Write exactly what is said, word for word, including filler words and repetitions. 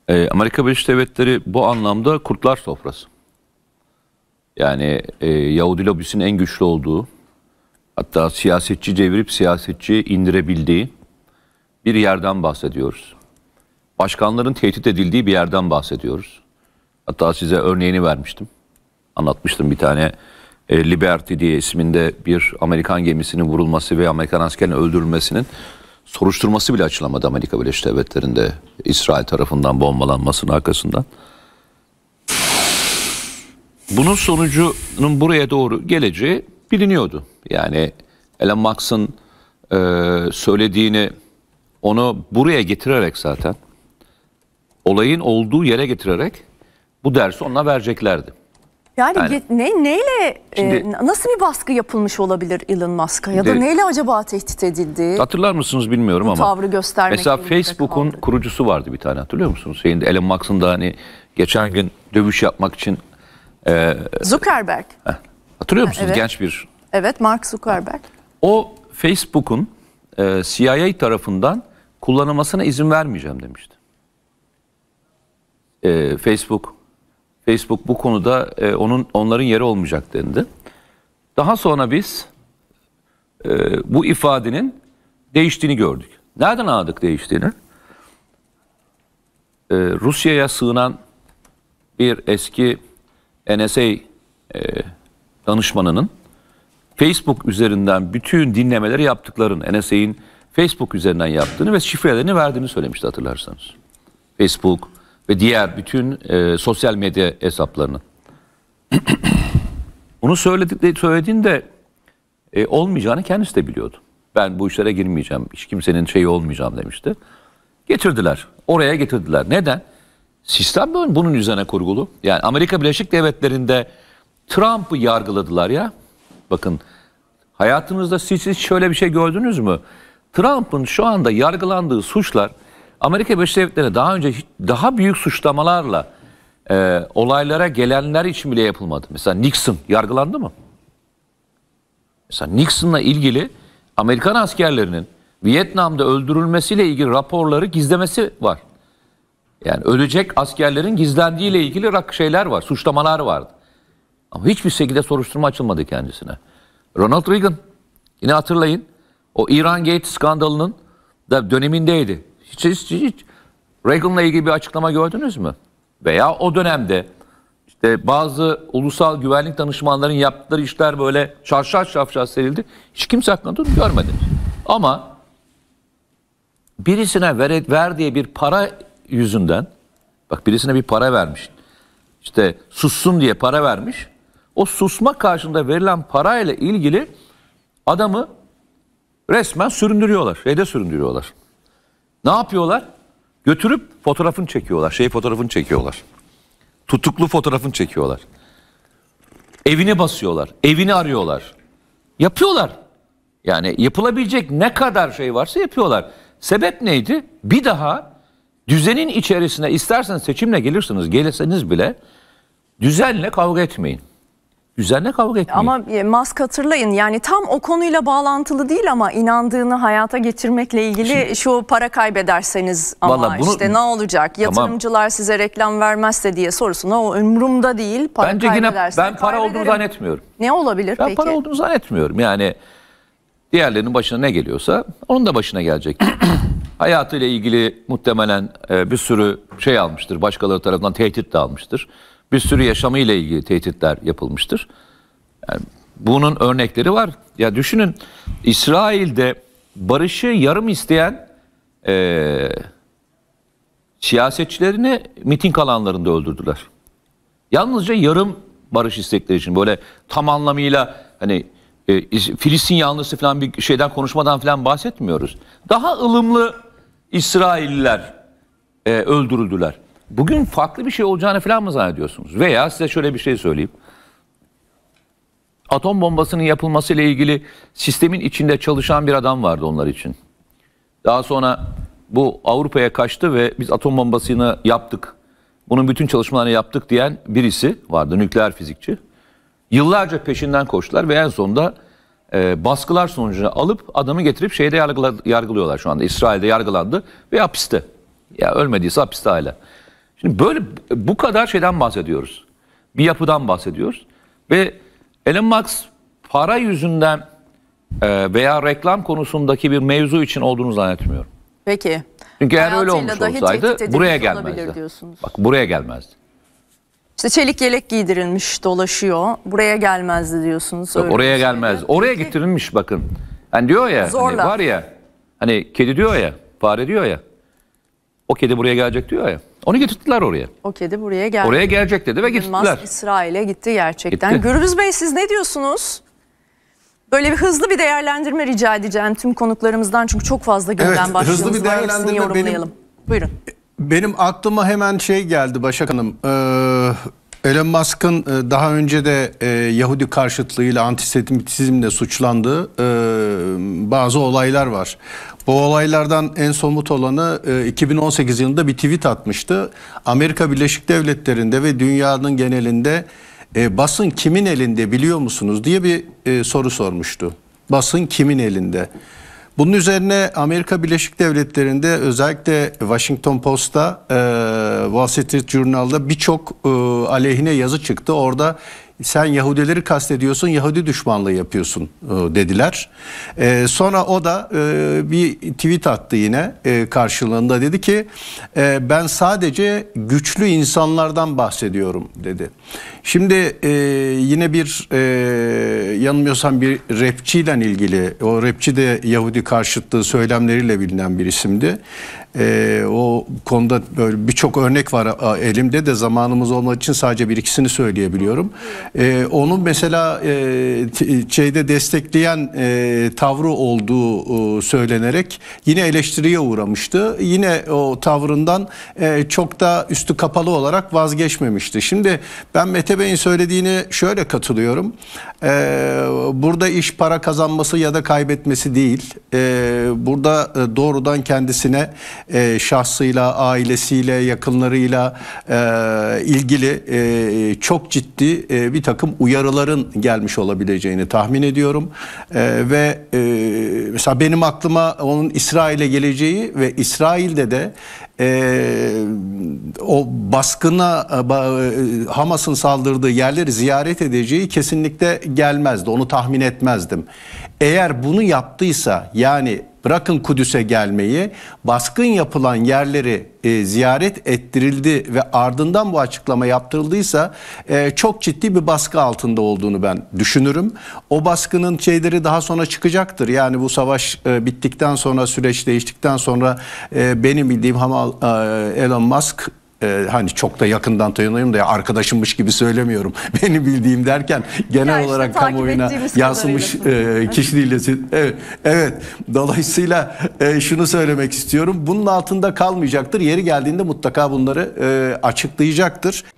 E, Amerika Birleşik Devletleri bu anlamda kurtlar sofrası. Yani e, Yahudi lobisinin en güçlü olduğu, hatta siyasetçi çevirip siyasetçi indirebildiği bir yerden bahsediyoruz. Başkanların tehdit edildiği bir yerden bahsediyoruz. Hatta size örneğini vermiştim. Anlatmıştım bir tane e, Liberty diye isminde bir Amerikan gemisinin vurulması ve Amerikan askerinin öldürülmesinin soruşturması bile açılamadı Amerika Birleşik Devletleri'nde İsrail tarafından bombalanmasının arkasından. Bunun sonucunun buraya doğru geleceği biliniyordu. Yani Elon Musk'ın e, söylediğini onu buraya getirerek zaten olayın olduğu yere getirerek bu dersi ona vereceklerdi. Yani, yani ne neyle şimdi, e, nasıl bir baskı yapılmış olabilir Elon Musk'a ya da de, neyle acaba tehdit edildi? Hatırlar mısınız bilmiyorum bu ama. Tavrı göstermek. Mesela Facebook'un kurucusu vardı bir tane, hatırlıyor musunuz? Şeyin, Elon Musk'ın da hani geçen gün dövüş yapmak için e, Zuckerberg. Heh, hatırlıyor musunuz? Evet. Genç bir. Evet, Mark Zuckerberg. O Facebook'un e, C I A tarafından kullanılmasına izin vermeyeceğim demişti. E, Facebook Facebook bu konuda e, onun onların yeri olmayacak dendi. Daha sonra biz e, bu ifadenin değiştiğini gördük. Nereden anladık değiştiğini? E, Rusya'ya sığınan bir eski N S A e, danışmanının Facebook üzerinden bütün dinlemeleri yaptıklarını, N S A'in Facebook üzerinden yaptığını ve şifrelerini verdiğini söylemişti, hatırlarsanız. Facebook ve diğer bütün e, sosyal medya hesaplarının. Bunu söyledik, söylediğinde e, olmayacağını kendisi de biliyordu. Ben bu işlere girmeyeceğim, hiç kimsenin şeyi olmayacağım demişti. Getirdiler, oraya getirdiler. Neden? Sistem bunun üzerine kurgulu. Yani Amerika Birleşik Devletleri'nde Trump'ı yargıladılar ya. Bakın, hayatınızda siz hiç şöyle bir şey gördünüz mü? Trump'ın şu anda yargılandığı suçlar Amerika Birleşik Devletleri'ne daha önce daha büyük suçlamalarla e, olaylara gelenler için bile yapılmadı. Mesela Nixon yargılandı mı? Mesela Nixon'la ilgili Amerikan askerlerinin Vietnam'da öldürülmesiyle ilgili raporları gizlemesi var. Yani ölecek askerlerin gizlendiğiyle ilgili şeyler var, suçlamalar vardı. Ama hiçbir şekilde soruşturma açılmadı kendisine. Ronald Reagan, yine hatırlayın, o İran Gate skandalının da dönemindeydi. Hiç, hiç, hiç Reagan'la ilgili bir açıklama gördünüz mü? Veya o dönemde işte bazı ulusal güvenlik danışmanların yaptıkları işler böyle şarşar şarşar serildi. Hiç kimse hakkında görmedi. Ama birisine ver, ver diye bir para yüzünden, bak birisine bir para vermiş. İşte sussun diye para vermiş. O susma karşında verilen parayla ilgili adamı resmen süründürüyorlar. Şeyde süründürüyorlar. Ne yapıyorlar? Götürüp fotoğrafını çekiyorlar. Şey fotoğrafını çekiyorlar. Tutuklu fotoğrafını çekiyorlar. Evini basıyorlar. Evini arıyorlar. Yapıyorlar. Yani yapılabilecek ne kadar şey varsa yapıyorlar. Sebep neydi? Bir daha düzenin içerisine isterseniz seçimle gelirsiniz, gelirseniz bile düzenle kavga etmeyin. Düzenle kavga etmeyin. Ama Musk, hatırlayın, yani tam o konuyla bağlantılı değil ama inandığını hayata geçirmekle ilgili Şimdi, şu para kaybederseniz ama bunu, işte ne olacak? Yatırımcılar tamam. size reklam vermezse diye sorusuna o ömrümde değil. Para Bence yine ben para olduğunu zannetmiyorum. Ne olabilir ben peki? Ben para olduğunu zannetmiyorum. Yani diğerlerinin başına ne geliyorsa onun da başına gelecek. Hayatıyla ilgili muhtemelen e, bir sürü şey almıştır. Başkaları tarafından tehdit de almıştır. Bir sürü yaşamıyla ilgili tehditler yapılmıştır. Yani bunun örnekleri var. Ya düşünün, İsrail'de barışı yarım isteyen e, siyasetçilerini miting alanlarında öldürdüler. Yalnızca yarım barış istekleri için, böyle tam anlamıyla hani e, Filistin yanlısı falan bir şeyden konuşmadan falan bahsetmiyoruz. Daha ılımlı İsrailliler e, öldürüldüler. Bugün farklı bir şey olacağını falan mı zannediyorsunuz? Veya size şöyle bir şey söyleyeyim. Atom bombasının yapılmasıyla ilgili sistemin içinde çalışan bir adam vardı onlar için. Daha sonra bu Avrupa'ya kaçtı ve biz atom bombasını yaptık, bunun bütün çalışmalarını yaptık diyen birisi vardı, nükleer fizikçi. Yıllarca peşinden koştular ve en sonunda e, baskılar sonucunu alıp adamı getirip şeyde yargıla, yargılıyorlar şu anda. İsrail'de yargılandı ve hapiste. Ya ölmediyse hapiste hala. Şimdi böyle bu kadar şeyden bahsediyoruz. Bir yapıdan bahsediyoruz. Ve Elon Musk para yüzünden e, veya reklam konusundaki bir mevzu için olduğunu zannetmiyorum. Peki. Çünkü eğer öyle Hayatıyla olmuş dahi olsaydı tehdit buraya edilmiş gelmezdi. olabilir diyorsunuz. Bak buraya gelmezdi. İşte çelik yelek giydirilmiş dolaşıyor. Buraya gelmezdi diyorsunuz. Yok, öyle oraya bir gelmez. şeyde. Oraya Peki. getirilmiş bakın. Hani diyor ya, hani Zorla. var ya, hani kedi diyor ya, fare diyor ya. O kedi buraya gelecek diyor ya. Onu getirdiler oraya. O kedi buraya geldi. Oraya gelecek dedi ve getirdiler. Musk İsrail'e gitti gerçekten. Gitti. Gürbüz Bey, siz ne diyorsunuz? Böyle bir hızlı bir değerlendirme rica edeceğim tüm konuklarımızdan, çünkü çok fazla gündem Evet, başlığımız hızlı bir var. Hepsini değerlendirme yorumlayalım. Buyurun. Benim aklıma hemen şey geldi Başak Hanım. Ee, Elon Musk'ın e, daha önce de e, Yahudi karşıtlığıyla, antisemitizmle suçlandığı e, bazı olaylar var. Bu olaylardan en somut olanı e, iki bin on sekiz yılında bir tweet atmıştı. Amerika Birleşik Devletleri'nde ve dünyanın genelinde e, basın kimin elinde biliyor musunuz diye bir e, soru sormuştu. Basın kimin elinde? Bunun üzerine Amerika Birleşik Devletleri'nde, özellikle Washington Post'ta, e, Wall Street Journal'da birçok e, aleyhine yazı çıktı. Orada sen Yahudileri kastediyorsun, Yahudi düşmanlığı yapıyorsun e, dediler. E, sonra o da e, bir tweet attı yine e, karşılığında, dedi ki e, ben sadece güçlü insanlardan bahsediyorum dedi. Şimdi e, yine bir e, yanılmıyorsam bir rapçiyle ilgili, o rapçi de Yahudi karşıtlığı söylemleriyle bilinen bir isimdi. E, o konuda böyle birçok örnek var elimde de, zamanımız olmadığı için sadece bir ikisini söyleyebiliyorum. E, onun mesela e, şeyde destekleyen e, tavrı olduğu e, söylenerek yine eleştiriye uğramıştı. Yine o tavrından e, çok da üstü kapalı olarak vazgeçmemişti. Şimdi ben Mete Bey'in söylediğine şöyle katılıyorum. E, burada iş para kazanması ya da kaybetmesi değil. E, burada e, doğrudan kendisine, e, şahsıyla, ailesiyle, yakınlarıyla e, ilgili e, çok ciddi e, bir takım uyarıların gelmiş olabileceğini tahmin ediyorum. E, ve e, mesela benim aklıma onun İsrail'e geleceği ve İsrail'de de e, o baskına, e, Hamas'ın saldırdığı yerleri ziyaret edeceği kesinlikle gelmezdi. Onu tahmin etmezdim. Eğer bunu yaptıysa, yani bırakın Kudüs'e gelmeyi, baskın yapılan yerleri e, ziyaret ettirildi ve ardından bu açıklama yaptırıldıysa e, çok ciddi bir baskı altında olduğunu ben düşünürüm. O baskının şeyleri daha sonra çıkacaktır. Yani bu savaş e, bittikten sonra, süreç değiştikten sonra e, benim bildiğim Hamal, e, Elon Musk, Ee, hani çok da yakından tanıyorum da, arkadaşımmış gibi söylemiyorum. Benim bildiğim derken genel Ya işte olarak takip kamuoyuna ettiğimiz yansımış e, kişiliğiyle. Evet, evet. Dolayısıyla e, şunu söylemek istiyorum. Bunun altında kalmayacaktır. Yeri geldiğinde mutlaka bunları e, açıklayacaktır.